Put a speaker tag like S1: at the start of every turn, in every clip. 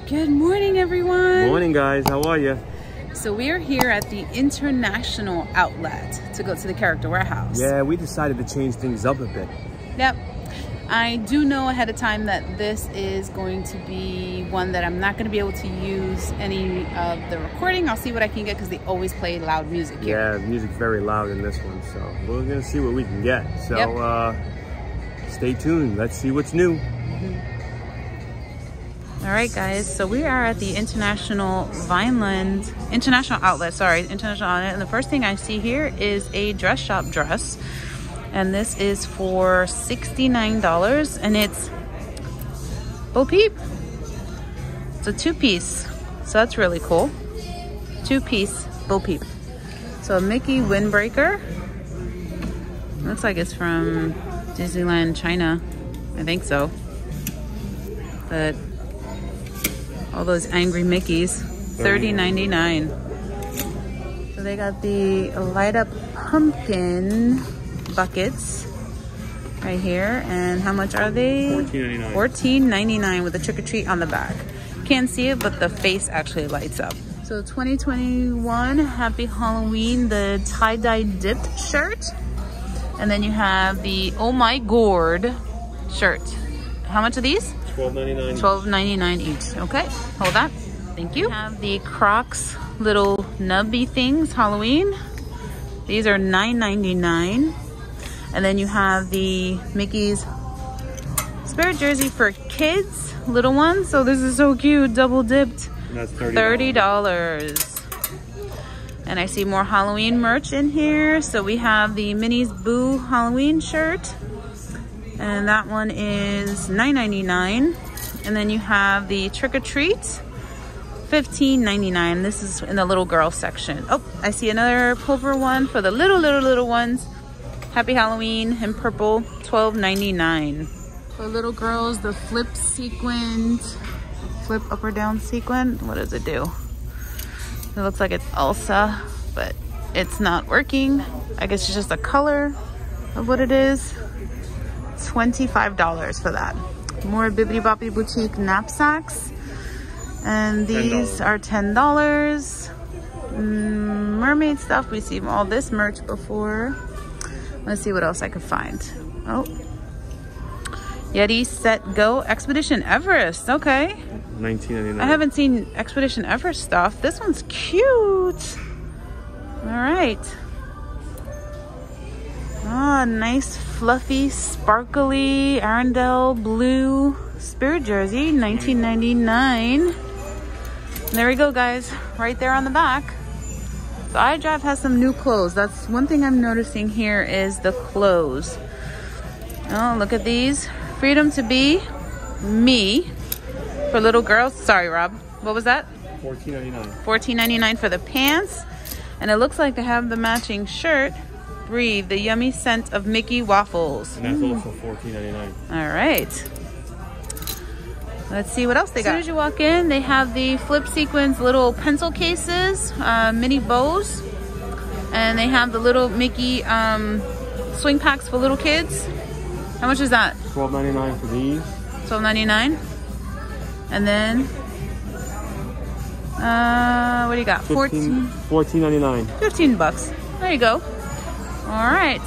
S1: Good morning, everyone.
S2: Morning, guys. How are you?
S1: So we are here at the International Outlet to go to the Character Warehouse.
S2: Yeah, we decided to change things up a bit.
S1: Yep. I do know ahead of time that this is going to be one that I'm not going to be able to use any of the recording. I'll see what I can get because they always play loud music here.
S2: Yeah, the music's very loud in this one, so we're going to see what we can get. So stay tuned. Let's see what's new.
S1: All right, guys, so we are at the International Outlet, and the first thing I see here is a dress shop dress, and this is for $69, and it's Bo Peep. It's a two-piece, so that's really cool. Two-piece Bo Peep. So a Mickey windbreaker. Looks like it's from Disneyland China. I think so. But all those angry Mickeys, $30.99. So they got the light up pumpkin buckets right here. And how much are they?
S2: $14.99.
S1: $14.99 with a trick or treat on the back. Can't see it, but the face actually lights up. So 2021 Happy Halloween, the tie-dye dipped shirt. And then you have the Oh My Gourd shirt. How much are these?
S2: $12.99.
S1: $12.99 each. Okay, hold that. Thank you. We have the Crocs little nubby things, Halloween. These are $9.99. And then you have the Mickey's Spirit jersey for kids, little ones. So this is so cute, double dipped.
S2: And that's $30.
S1: And I see more Halloween merch in here. So we have the Minnie's Boo Halloween shirt. And that one is $9.99. And then you have the Trick or Treat, $15.99. This is in the little girl section. Oh, I see another pulver one for the little ones. Happy Halloween in purple, $12.99. For little girls, the flip up or down sequin. What does it do? It looks like it's Elsa, but it's not working. I guess it's just a color of what it is. $25 for that. More Bibbidi Boppidi Boutique knapsacks, and these are $10. Mermaid stuff. We've seen all this merch before. Let's see what else I could find. Oh, Yeti Set Go Expedition Everest. Okay,
S2: $19.99. I
S1: haven't seen Expedition Everest stuff. This one's cute. All right. Ah, nice, fluffy, sparkly Arendelle blue Spirit jersey, $19.99. There we go, guys. Right there on the back. So iDrive has some new clothes. That's one thing I'm noticing here is the clothes. Oh, look at these. Freedom to be me for little girls. Sorry, Rob. What was that?
S2: $14.99.
S1: $14.99 for the pants. And it looks like they have the matching shirt. Breathe, the yummy scent of Mickey waffles.
S2: And that's also $14.99.
S1: All right. Let's see what else they got. As soon as you walk in, they have the flip sequins little pencil cases, mini bows. And they have the little Mickey swing packs for little kids. How much is that?
S2: $12.99 for these.
S1: $12.99. And then, what do you got?
S2: $14.99.
S1: 15 bucks. There you go. All right,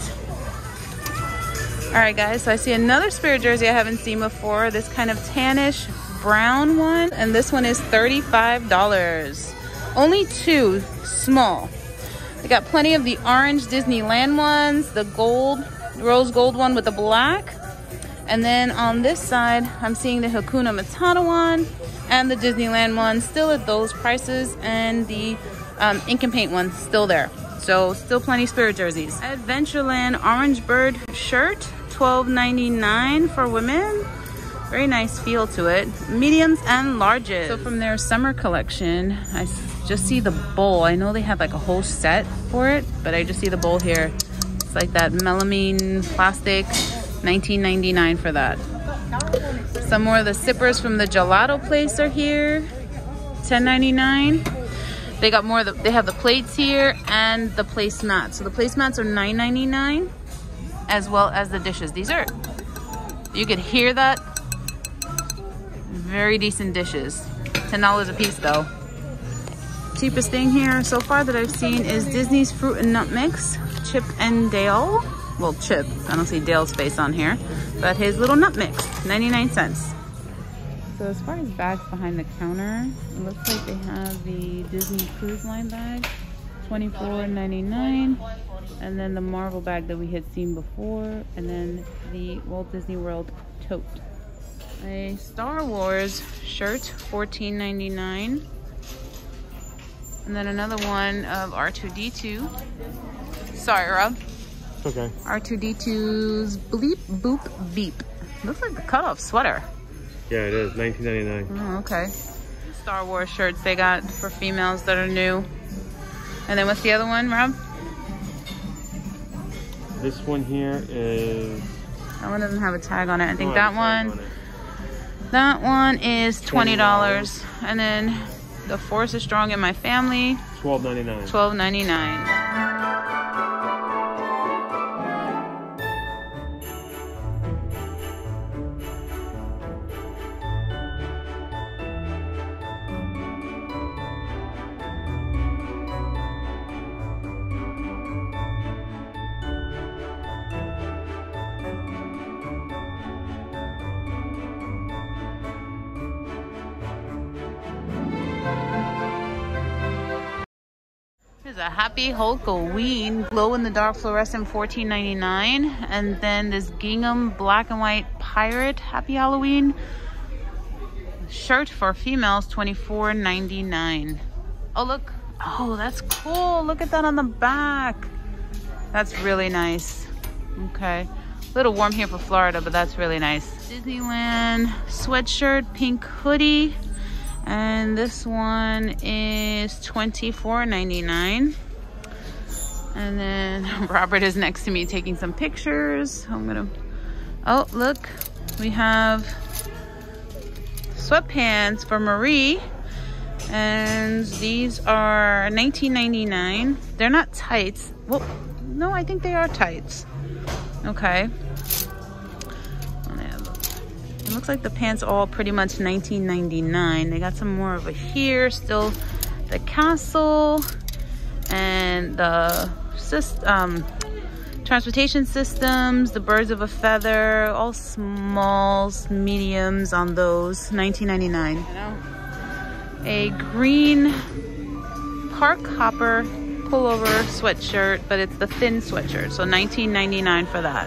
S1: guys, so I see another Spirit jersey I haven't seen before, this kind of tannish brown one, and this one is $35. Only two, small. They got plenty of the orange Disneyland ones, the gold, rose gold one with the black, and then on this side, I'm seeing the Hakuna Matata one and the Disneyland one, still at those prices, and the ink and paint one still there. So still plenty Spirit jerseys. Adventureland Orange Bird shirt, $12.99 for women. Very nice feel to it. Mediums and larges. So from their summer collection, I just see the bowl. I know they have like a whole set for it, but I just see the bowl here. It's like that melamine plastic, $19.99 for that. Some more of the sippers from the gelato place are here, $10.99. They got more, they have the plates here and the placemats. So the placemats are $9.99, as well as the dishes. These are, you could hear that. Very decent dishes. $10 a piece though. Cheapest thing here so far that I've seen is Disney's Fruit and Nut Mix, Chip and Dale. Well, Chip, I don't see Dale's face on here, but his little nut mix, 99 cents. So as far as bags behind the counter, it looks like they have the Disney Cruise Line bag, $24.99, and then the Marvel bag that we had seen before, and then the Walt Disney World tote. A Star Wars shirt, $14.99. And then another one of R2-D2. Sorry, Rob.
S2: Okay.
S1: R2-D2's Bleep Boop Beep. Looks like a cutoff sweater.
S2: Yeah, it is. $19.99.
S1: Oh, okay. Star Wars shirts they got for females that are new. And then what's the other one, Rob?
S2: This one here is...
S1: That one doesn't have a tag on it. I think that one is $20. And then The Force is Strong in My Family.
S2: $12.99.
S1: $12.99. There's a Happy Halloween glow-in-the-dark fluorescent $14.99, and then this gingham black and white pirate Happy Halloween shirt for females, $24.99. Oh, look. Oh, that's cool. Look at that on the back. That's really nice. Okay. A little warm here for Florida, but that's really nice. Disneyland sweatshirt, pink hoodie. And this one is $24.99. And then Robert is next to me taking some pictures. Oh, look, we have sweatpants for Marie. And these are $19.99. They're not tights. Well, no, I think they are tights. Okay. It looks like the pants all pretty much $19.99. They got some more over here. Still the castle and the transportation systems, the birds of a feather, all smalls, mediums on those, $19.99. A green park hopper pullover sweatshirt, but it's the thin sweatshirt, so $19.99 for that.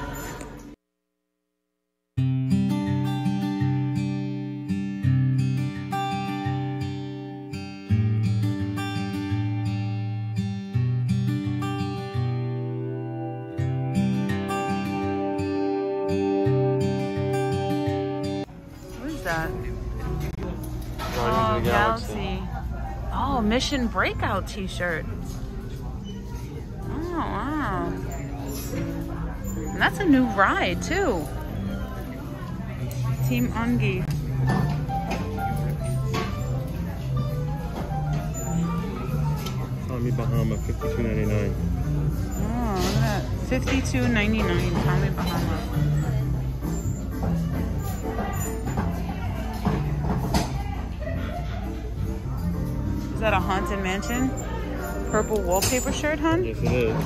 S2: Oh,
S1: Galaxy. Oh, Mission Breakout t-shirt. Oh, wow. And that's a new ride, too. Team Ungi.
S2: Tommy Bahama, $52.99.
S1: Oh, look at that. $52.99, Tommy Bahama. Is that a Haunted Mansion purple wallpaper shirt, hon?
S2: Yes, it is.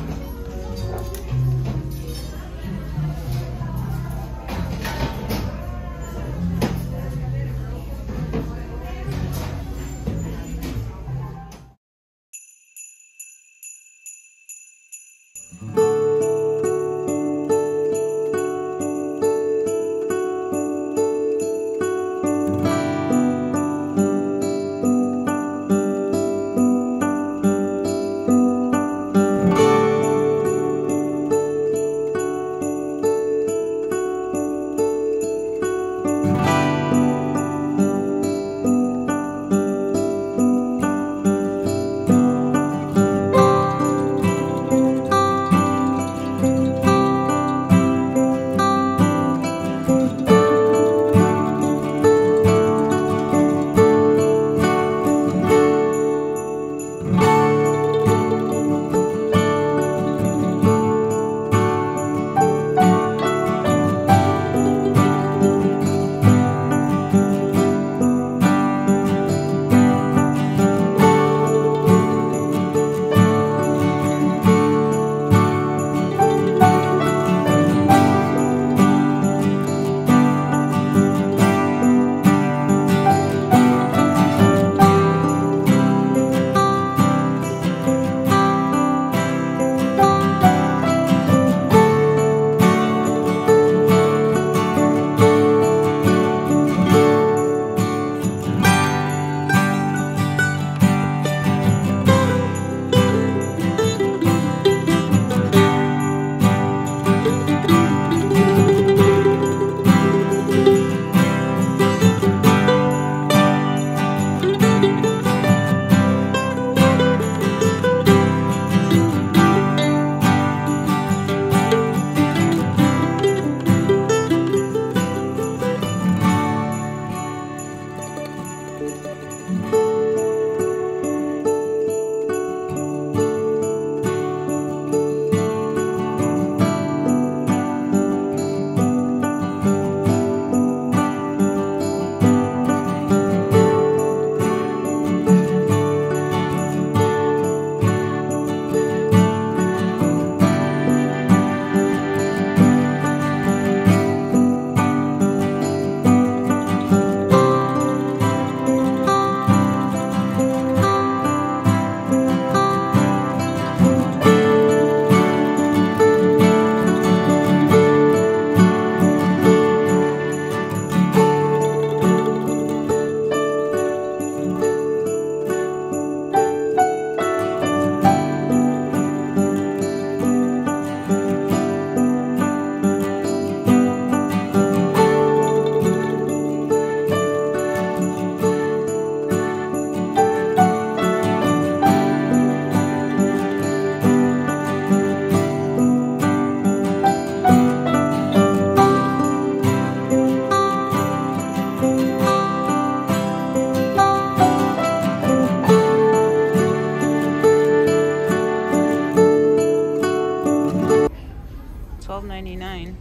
S1: $12.99.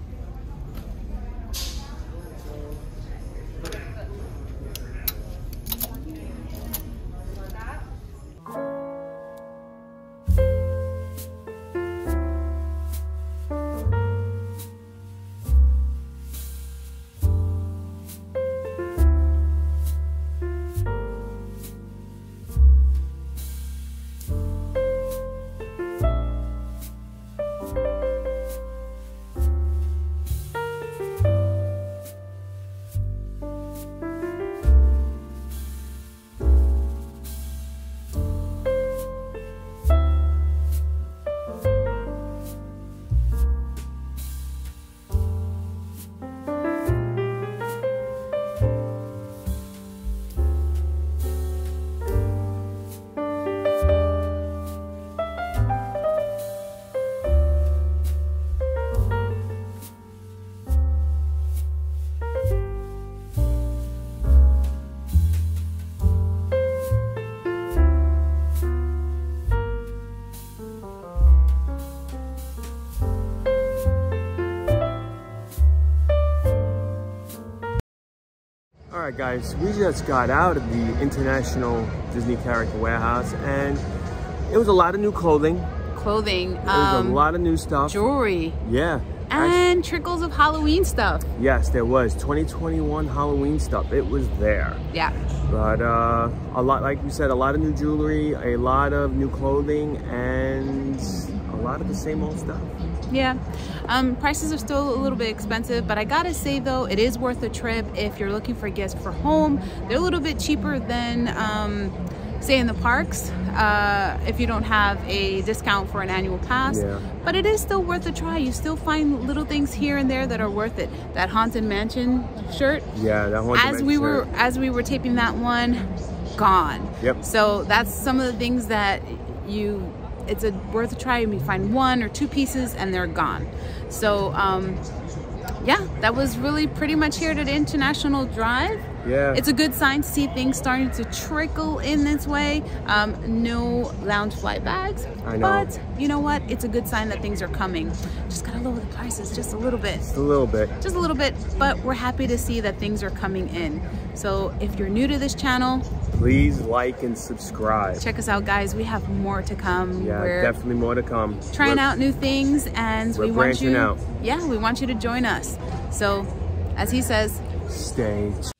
S2: All right, guys, we just got out of the International Disney Character Warehouse, and it was a lot of new clothing. There was a lot of new stuff.
S1: Jewelry.
S2: Yeah.
S1: And trickles of Halloween stuff.
S2: Yes, there was 2021 Halloween stuff. It was there.
S1: Yeah.
S2: But a lot, like you said, a lot of new jewelry, a lot of new clothing, and a lot of the same old stuff.
S1: Yeah. Prices are still a little bit expensive, but I gotta say though, it is worth a trip if you're looking for gifts for home. They're a little bit cheaper than say in the parks if you don't have a discount for an annual pass.
S2: Yeah.
S1: But it is still worth a try. You still find little things here and there that are worth it. That Haunted Mansion shirt.
S2: Yeah, that Haunted Mansion shirt.
S1: As we were taping that one, gone.
S2: Yep.
S1: So that's some of the things that it's worth a try. You find one or two pieces and they're gone. So yeah, that was really pretty much here at International Drive.
S2: Yeah.
S1: It's a good sign to see things starting to trickle in this way. No lounge flight bags.
S2: I know.
S1: But you know what? It's a good sign that things are coming. Just gotta lower the prices just a little bit.
S2: Just a little bit.
S1: Just a little bit, but we're happy to see that things are coming in. So if you're new to this channel,
S2: please like and subscribe.
S1: check us out, guys. We have more to come.
S2: Yeah,
S1: we're
S2: definitely more to come.
S1: trying out new things, and we want you.
S2: branching out.
S1: Yeah, we want you to join us. So, as he says,
S2: Stay tuned.